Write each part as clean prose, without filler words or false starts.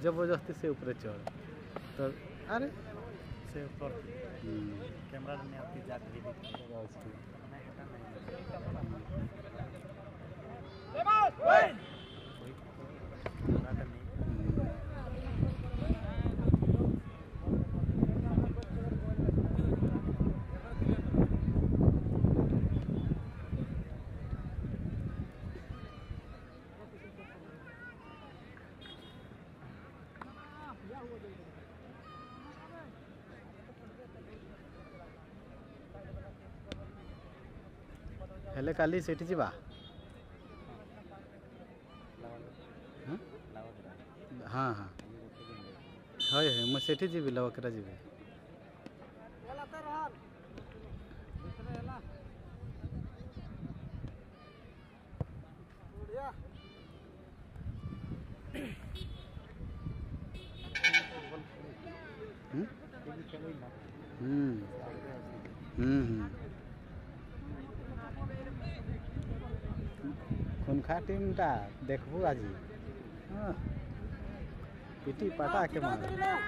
जबरदस्ती से ऊपर चढ़ तो अरे से ऊपर कैमरा में आपकी जात भी हेले काली सेठी जीवा हाँ हाँ हय हय मैं सेठी जीवी लवकरा जीवी खुनखा टीम टा देखबू आज पिटी पाटा के मार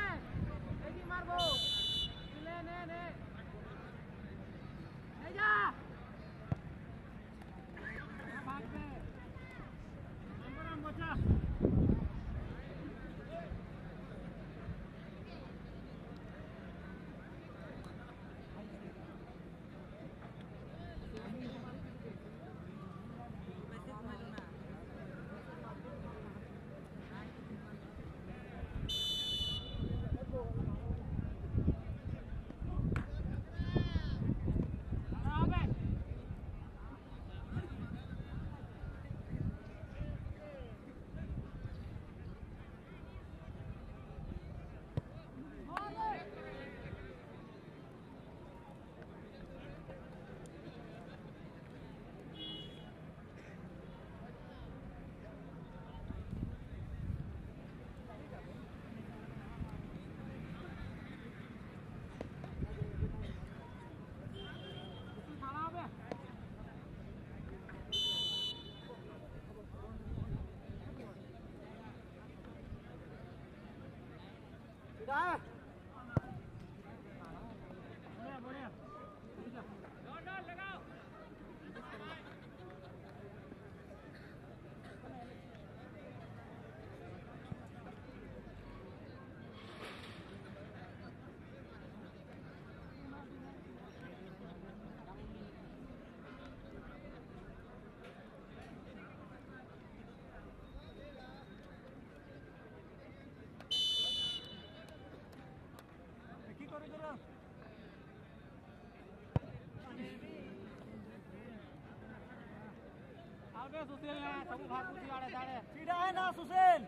सुशील ना सब भाग पूछी आड़े दाड़े सीधा है ना सुशील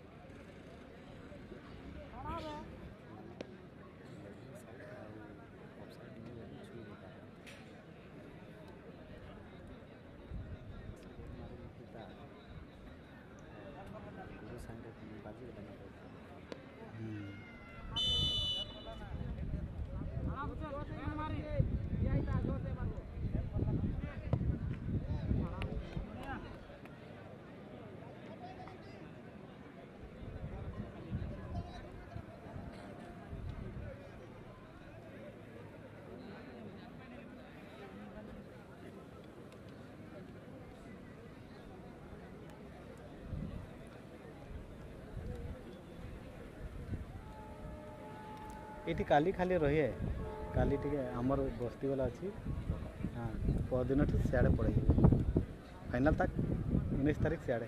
खराब है ये काली खाली रही काली टे आमर बस्ती वाला अच्छी हाँ परदिन सियाड़े पड़े फाइनल तक 19 तारीख सियाड़े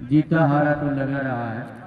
जीता हारा तो लगा रहा है।